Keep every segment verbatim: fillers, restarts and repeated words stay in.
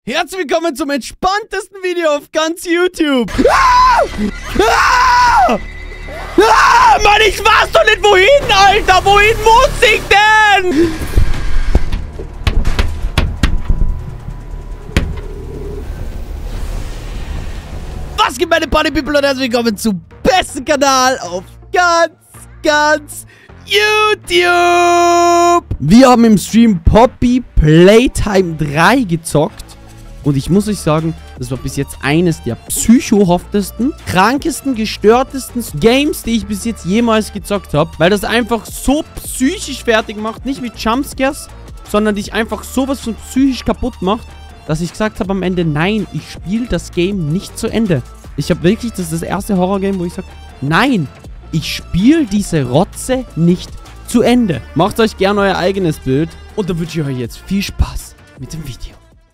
Herzlich willkommen zum entspanntesten Video auf ganz YouTube. Ah! Ah! Ah! Mann, ich weiß doch nicht wohin, Alter. Wohin muss ich denn? Was geht, meine Party People, und herzlich willkommen zum besten Kanal auf ganz, ganz YouTube. Wir haben im Stream Poppy Playtime drei gezockt. Und ich muss euch sagen, das war bis jetzt eines der psychohaftesten, krankesten, gestörtesten Games, die ich bis jetzt jemals gezockt habe. Weil das einfach so psychisch fertig macht. Nicht mit Jumpscares, sondern dich einfach sowas von psychisch kaputt macht, dass ich gesagt habe am Ende, nein, ich spiele das Game nicht zu Ende. Ich habe wirklich, das ist das erste Horror-Game, wo ich sage, nein, ich spiele diese Rotze nicht zu Ende. Macht euch gerne euer eigenes Bild. Und dann wünsche ich euch jetzt viel Spaß mit dem Video.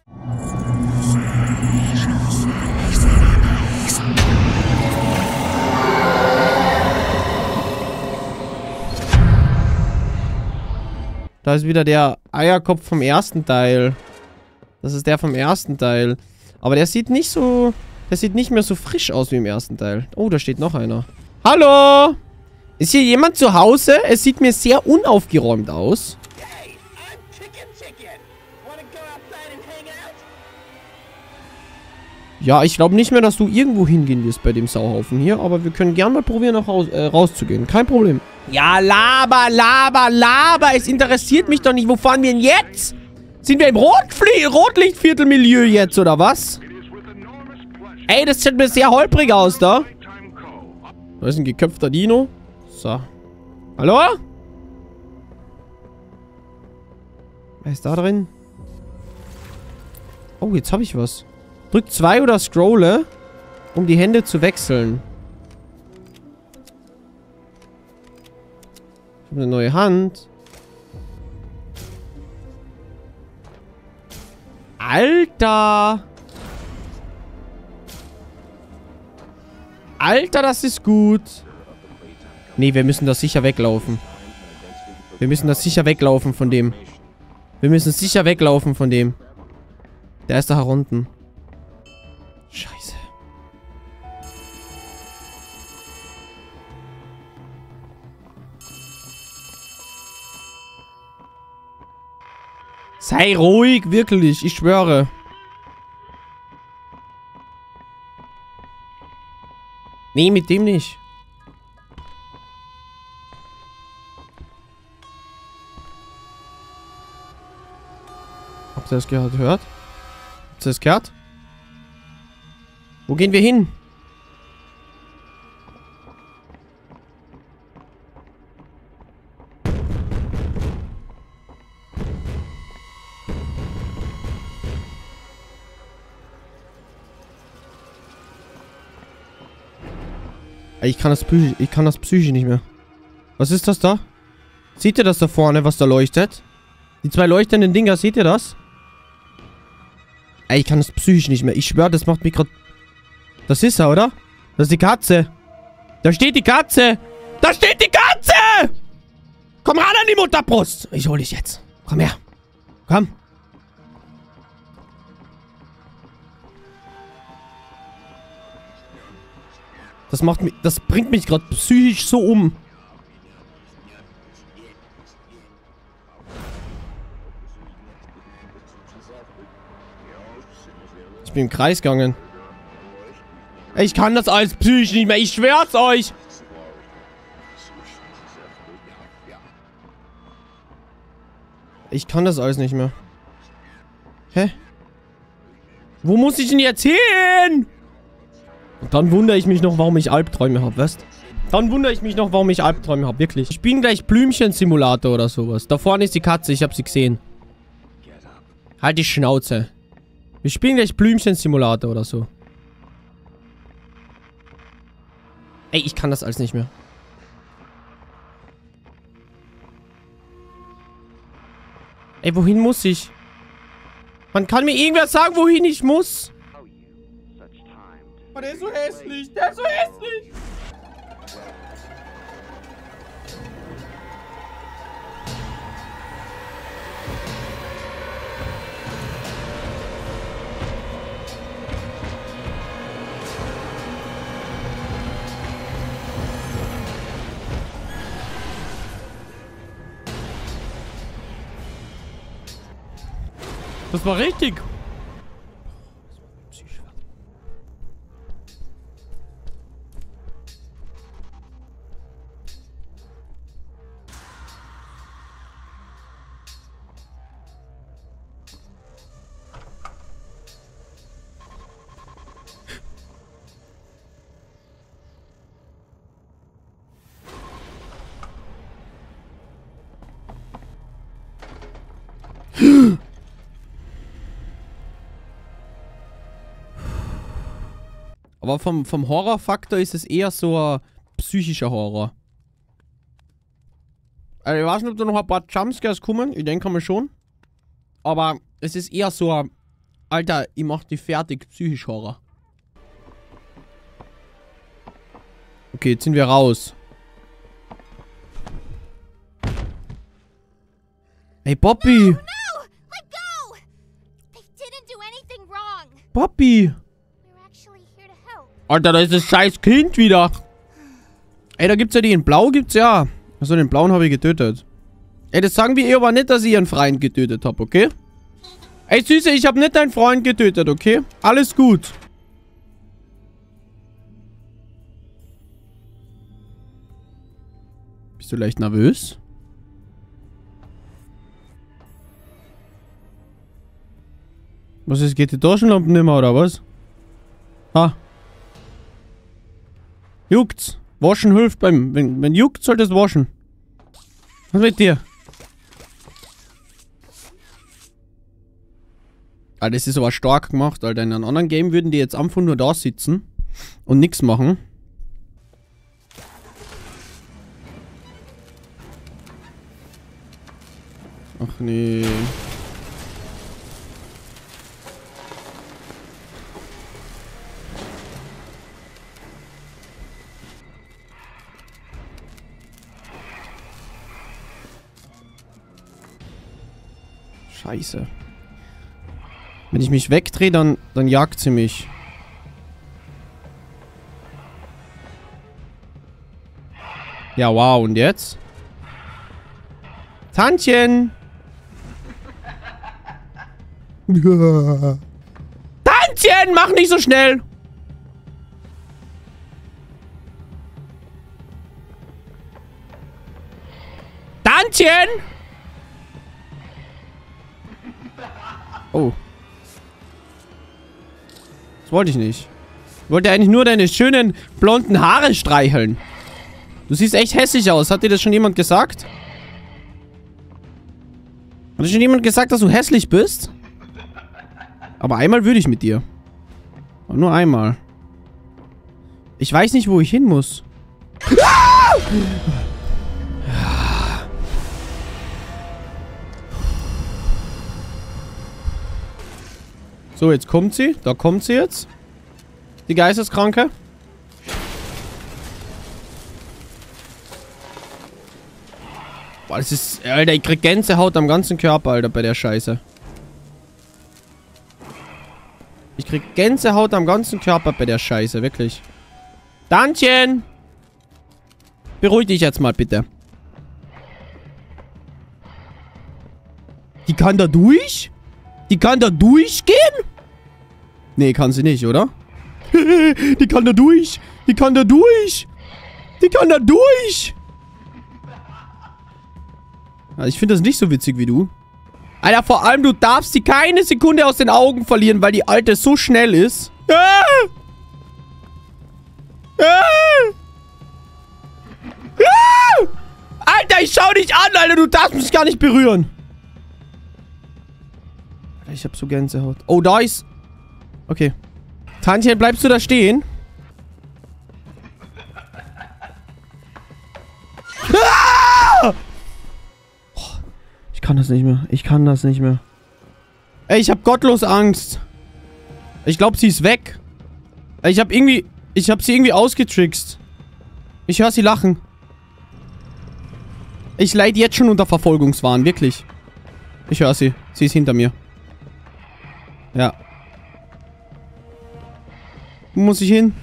Da ist wieder der Eierkopf vom ersten Teil. Das ist der vom ersten Teil. Aber der sieht nicht so... Der sieht nicht mehr so frisch aus wie im ersten Teil. Oh, da steht noch einer. Hallo? Ist hier jemand zu Hause? Es sieht mir sehr unaufgeräumt aus. Ja, ich glaube nicht mehr, dass du irgendwo hingehen wirst bei dem Sauhaufen hier. Aber wir können gerne mal probieren, noch raus, äh, rauszugehen. Kein Problem. Ja, laber, laber, laber. Es interessiert mich doch nicht. Wo fahren wir denn jetzt? Sind wir im Rotflie Rotlichtviertelmilieu jetzt, oder was? Ey, das sieht mir sehr holprig aus, da. Da ist ein geköpfter Dino. So. Hallo? Wer ist da drin? Oh, jetzt habe ich was. Drück zwei oder scrolle, um die Hände zu wechseln. Ich habe eine neue Hand. Alter! Alter, das ist gut. Nee, wir müssen da sicher weglaufen. Wir müssen da sicher weglaufen von dem. Wir müssen sicher weglaufen von dem. Der ist da unten. Scheiße. Sei ruhig, wirklich. Ich schwöre. Nee, mit dem nicht. Habt ihr das gehört? Habt ihr das gehört? Wo gehen wir hin? Ich kann das psychisch, ich kann das psychisch nicht mehr. Was ist das da? Seht ihr das da vorne, was da leuchtet? Die zwei leuchtenden Dinger, seht ihr das? Ey, ich kann das psychisch nicht mehr. Ich schwöre, das macht mich gerade... Das ist er, oder? Das ist die Katze. Da steht die Katze. Da steht die Katze! Komm ran an die Mutterbrust. Ich hol dich jetzt. Komm her. Komm. Das macht mich... Das bringt mich gerade psychisch so um. Ich bin im Kreis gegangen. Ich kann das alles psychisch nicht mehr. Ich schwör's euch. Ich kann das alles nicht mehr. Hä? Wo muss ich denn jetzt hin? Und dann wundere ich mich noch, warum ich Albträume habe, weißt du? Dann wundere ich mich noch, warum ich Albträume habe, wirklich. Ich spiele gleich Blümchen-Simulator oder sowas. Da vorne ist die Katze, ich habe sie gesehen. Halt die Schnauze. Wir spielen gleich Blümchen-Simulator oder so. Ey, ich kann das alles nicht mehr. Ey, wohin muss ich? Man kann mir irgendwer sagen, wohin ich muss. Oh, der ist so hässlich. Der ist so hässlich. Das war richtig. Aber vom, vom Horrorfaktor ist es eher so ein psychischer Horror. Also ich weiß nicht, ob da noch ein paar Jumpscares kommen. Ich denke mal schon. Aber es ist eher so ein... Alter, ich mach die fertig. Psychisch Horror. Okay, jetzt sind wir raus. Hey, Poppy! Poppy! Alter, da ist das scheiß Kind wieder. Ey, da gibt's ja die in Blau, gibt's ja. Also den Blauen habe ich getötet. Ey, das sagen wir ihr aber nicht, dass ich ihren Freund getötet habe, okay? Ey, Süße, ich habe nicht deinen Freund getötet, okay? Alles gut. Bist du leicht nervös? Was ist, geht die Taschenlampe nicht mehr, oder was? Ha. Juckt's. Waschen hilft beim... Wenn, wenn juckt, solltest du waschen. Was mit dir? Ah, das ist aber stark gemacht, Alter. In einem anderen Game würden die jetzt einfach nur da sitzen und nichts machen. Ach nee. Scheiße. Wenn ich mich wegdrehe, dann, dann jagt sie mich. Ja, wow. Und jetzt? Tantchen! Tantchen! Mach nicht so schnell! Tantchen! Oh. Das wollte ich nicht. Ich wollte eigentlich nur deine schönen blonden Haare streicheln. Du siehst echt hässlich aus. Hat dir das schon jemand gesagt? Hat dir schon jemand gesagt, dass du hässlich bist? Aber einmal würde ich mit dir. Aber nur einmal. Ich weiß nicht, wo ich hin muss. Ah! So, jetzt kommt sie. Da kommt sie jetzt. Die Geisteskranke. Boah, das ist... Alter, ich krieg Gänsehaut am ganzen Körper, Alter, bei der Scheiße. Ich krieg Gänsehaut am ganzen Körper bei der Scheiße, wirklich. Tantchen! Beruhig dich jetzt mal, bitte. Die kann da durch? Die kann da durchgehen? Nee, kann sie nicht, oder? Die kann da durch. Die kann da durch. Die kann da durch. Also ich finde das nicht so witzig wie du. Alter, vor allem, du darfst sie keine Sekunde aus den Augen verlieren, weil die Alte so schnell ist. Ah! Ah! Ah! Alter, ich schau dich an, Alter. Du darfst mich gar nicht berühren. Ich hab so Gänsehaut. Oh, da ist... Okay. Tantchen, bleibst du da stehen? Ah! Oh, ich kann das nicht mehr. Ich kann das nicht mehr. Ey, ich hab gottlos Angst. Ich glaube, sie ist weg. Ich hab irgendwie... Ich hab sie irgendwie ausgetrickst. Ich höre sie lachen. Ich leide jetzt schon unter Verfolgungswahn, wirklich. Ich höre sie. Sie ist hinter mir. Ja. Wo muss ich hin?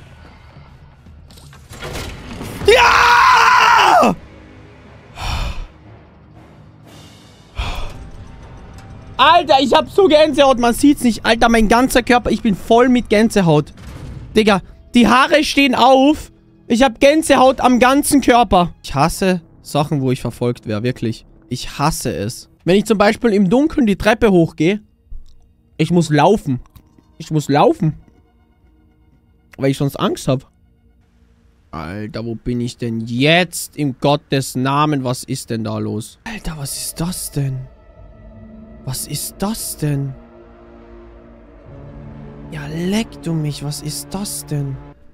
Ja! Alter, ich hab so Gänsehaut. Man sieht's nicht. Alter, mein ganzer Körper. Ich bin voll mit Gänsehaut. Digga, die Haare stehen auf. Ich hab Gänsehaut am ganzen Körper. Ich hasse Sachen, wo ich verfolgt wäre. Wirklich. Ich hasse es. Wenn ich zum Beispiel im Dunkeln die Treppe hochgehe. Ich muss laufen. Ich muss laufen. Weil ich sonst Angst habe. Alter, wo bin ich denn jetzt? In Gottes Namen, was ist denn da los? Alter, was ist das denn? Was ist das denn? Ja, leck du mich, was ist das denn?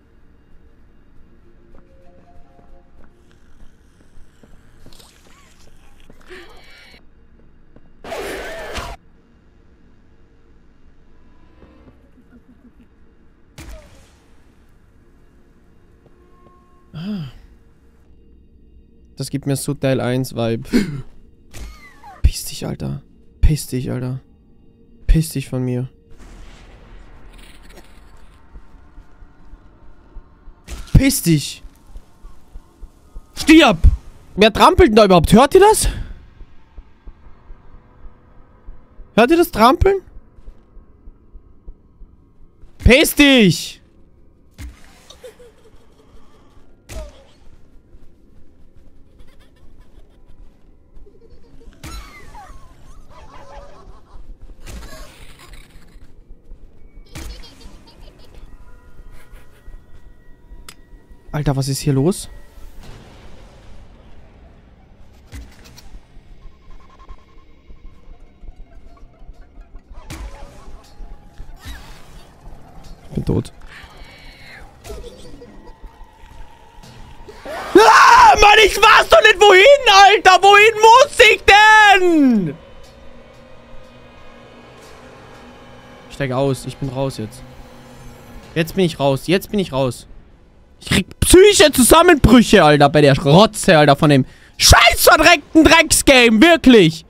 Das gibt mir so Teil eins Vibe. Piss dich, Alter. Piss dich, Alter. Piss dich von mir. Piss dich. Stirb! Wer trampelt denn da überhaupt? Hört ihr das? Hört ihr das Trampeln? Piss dich! Alter, was ist hier los? Ich bin tot. Ah, Mann, ich weiß doch nicht wohin, Alter! Wohin muss ich denn? Ich steig aus. Ich bin raus jetzt. Jetzt bin ich raus. Jetzt bin ich raus. Ich krieg psychische Zusammenbrüche, Alter, bei der Rotze, Alter, von dem scheiß verdreckten Drecksgame, wirklich.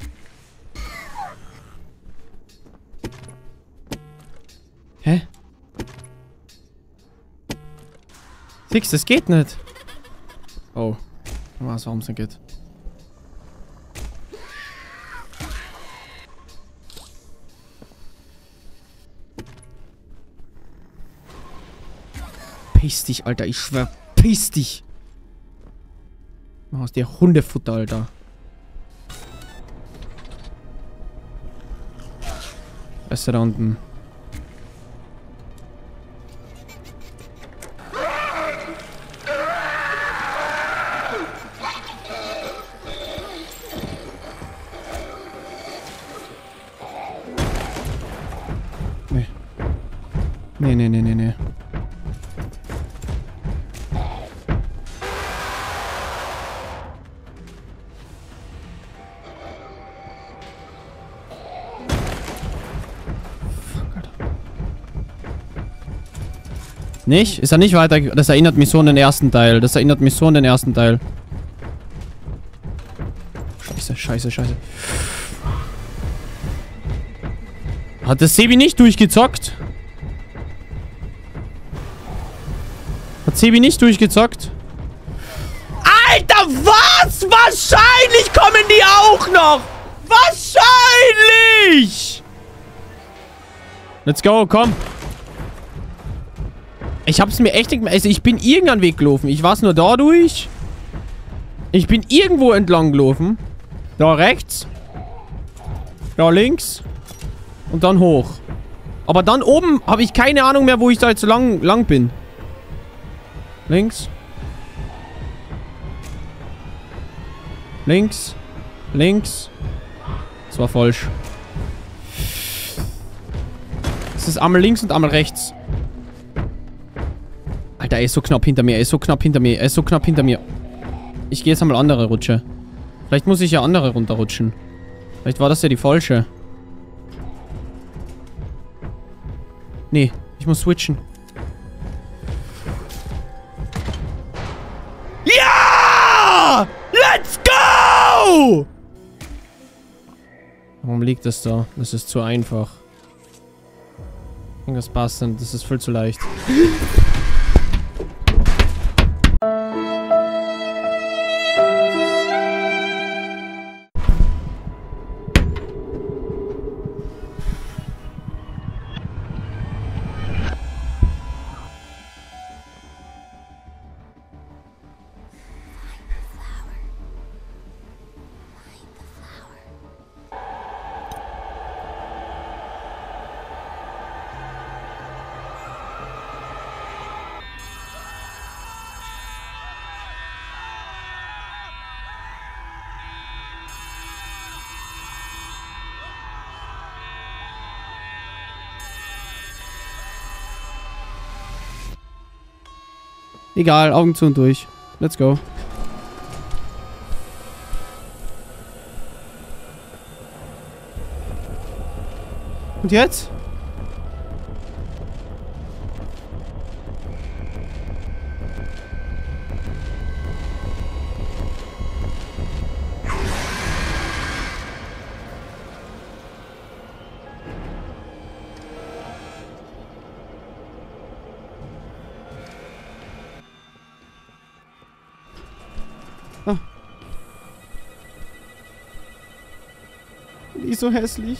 Hä? Fix, das geht nicht. Oh. Ich weiß, warum es nicht geht. Piss dich, Alter. Ich schwör. Piss dich. Mach aus dir Hundefutter, Alter. Was ist da unten? Nee. Nee, nee, nee, nee, nee. Nicht? Ist er nicht weiter? Das erinnert mich so an den ersten Teil. Das erinnert mich so an den ersten Teil. Scheiße, scheiße, scheiße. Hat das Sebi nicht durchgezockt? Hat Sebi nicht durchgezockt? Alter, was? Wahrscheinlich kommen die auch noch! Wahrscheinlich! Let's go, komm. Ich hab's mir echt nicht mehr... Also ich bin irgendeinen Weg gelaufen. Ich war's nur da durch. Ich bin irgendwo entlang gelaufen. Da rechts. Da links. Und dann hoch. Aber dann oben habe ich keine Ahnung mehr, wo ich da jetzt lang, lang bin. Links. Links. Links. Das war falsch. Es ist einmal links und einmal rechts. Alter, er ist so knapp hinter mir. Er ist so knapp hinter mir. Er ist so knapp hinter mir. Ich gehe jetzt einmal andere Rutsche. Vielleicht muss ich ja andere runterrutschen. Vielleicht war das ja die falsche. Nee, ich muss switchen. Ja! Let's go! Warum liegt das da? Das ist zu einfach. Irgendwas passt denn. Das ist viel zu leicht. Egal, Augen zu und durch. Let's go. Und jetzt? Ah. Die ist so hässlich.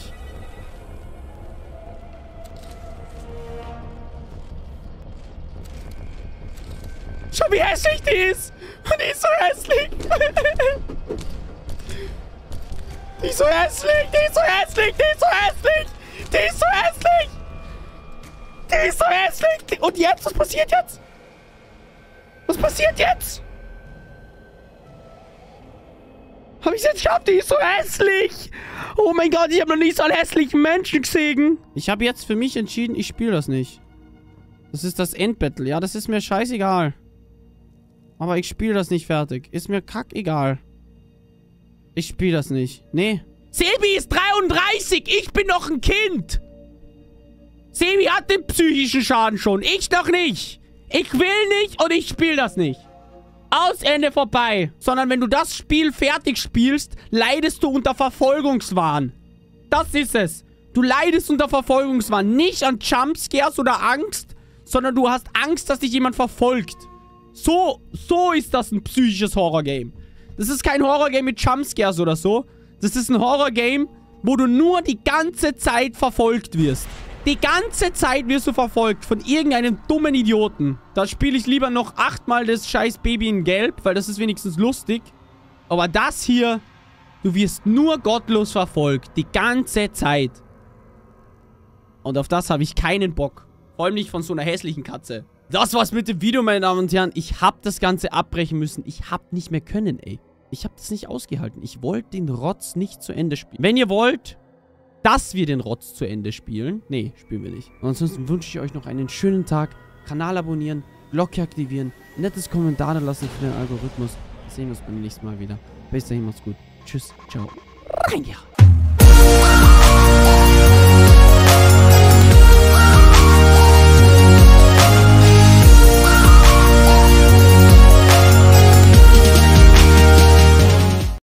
Schau, wie hässlich die ist. Die ist so hässlich. Die ist so hässlich. Die ist so hässlich. Die ist so hässlich. Die ist so hässlich. Die ist so hässlich. Und jetzt? Was passiert jetzt? Was passiert jetzt? Hab ich's jetzt geschafft? Die ist so hässlich. Oh mein Gott, ich habe noch nie so einen hässlichen Menschen gesehen. Ich habe jetzt für mich entschieden, ich spiele das nicht. Das ist das Endbattle. Ja, das ist mir scheißegal. Aber ich spiele das nicht fertig. Ist mir kackegal. Ich spiele das nicht. Nee. Sebi ist dreiunddreißig. Ich bin noch ein Kind. Sebi hat den psychischen Schaden schon. Ich doch nicht. Ich will nicht und ich spiele das nicht. Aus, Ende, vorbei. Sondern wenn du das Spiel fertig spielst, leidest du unter Verfolgungswahn. Das ist es. Du leidest unter Verfolgungswahn. Nicht an Jumpscares oder Angst, sondern du hast Angst, dass dich jemand verfolgt. So, so ist das ein psychisches Horrorgame. Das ist kein Horrorgame mit Jumpscares oder so. Das ist ein Horrorgame, wo du nur die ganze Zeit verfolgt wirst. Die ganze Zeit wirst du verfolgt von irgendeinem dummen Idioten. Da spiele ich lieber noch achtmal das scheiß Baby in Gelb, weil das ist wenigstens lustig. Aber das hier, du wirst nur gottlos verfolgt. Die ganze Zeit. Und auf das habe ich keinen Bock. Vor allem nicht von so einer hässlichen Katze. Das war's mit dem Video, meine Damen und Herren. Ich habe das Ganze abbrechen müssen. Ich habe nicht mehr können, ey. Ich habe das nicht ausgehalten. Ich wollte den Rotz nicht zu Ende spielen. Wenn ihr wollt, dass wir den Rotz zu Ende spielen. Nee, spielen wir nicht. Und ansonsten wünsche ich euch noch einen schönen Tag. Kanal abonnieren, Glocke aktivieren, nettes Kommentar lassen für den Algorithmus. Wir sehen uns beim nächsten Mal wieder. Bis dahin, macht's gut. Tschüss, ciao. Rein, ja.